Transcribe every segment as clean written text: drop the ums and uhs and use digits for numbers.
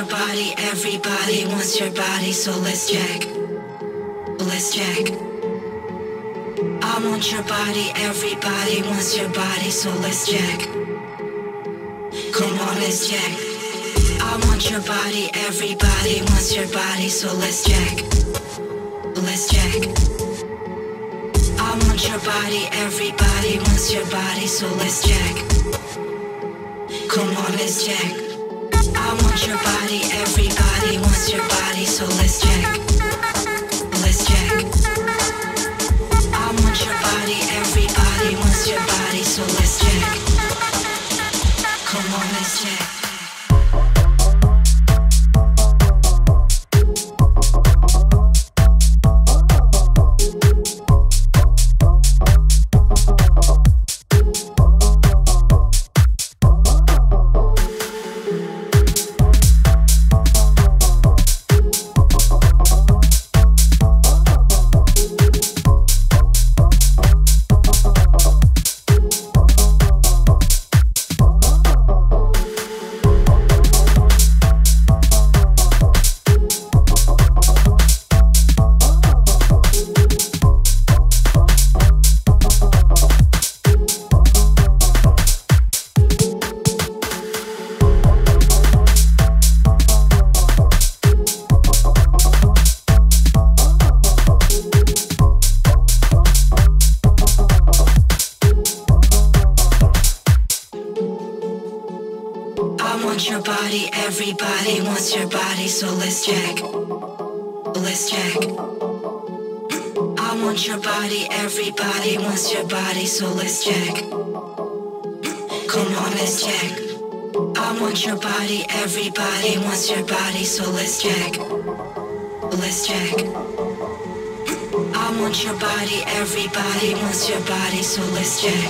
your body, everybody wants your body, so let's check. Let's check. I want your body, everybody wants your body, so let's check. Come on, let's check. I want your body, everybody wants your body, so let's check. Let's check. I want your body, everybody wants your body, so let's check. Come on, let's check. I want your body, everybody wants your body, so let's check. Let's check. I want your body, everybody wants your body, so let's check. Come on, let's check. Everybody wants your body, so let's check. Let's check. I want your body, everybody wants your body, so let's check. Come on, let's check. I want your body, everybody wants your body, so let's check. Let's check. I want your body, everybody wants your body, so let's check.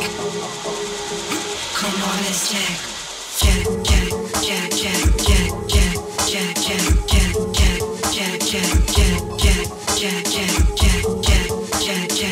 Come on, let's check. Check, check, check, check, check, check, check, check, check, check, check, check, check, check, check, check, check, check,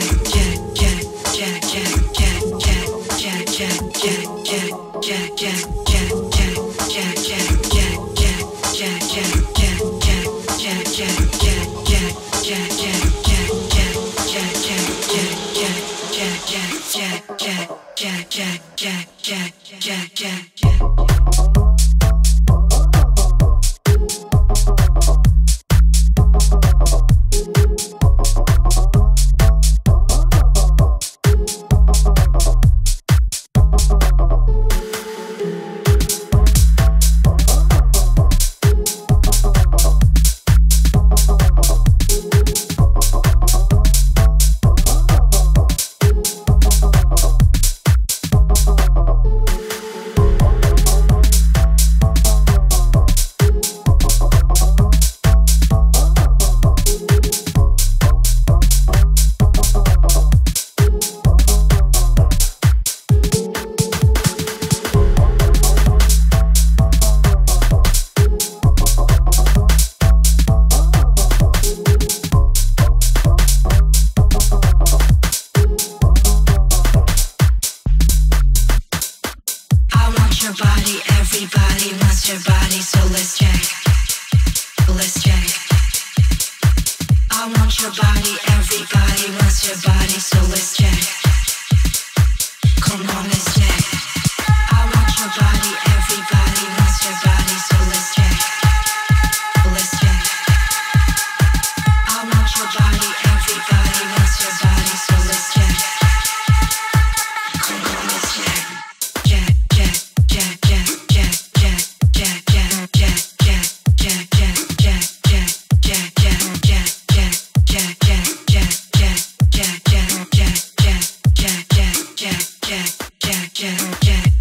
Jack.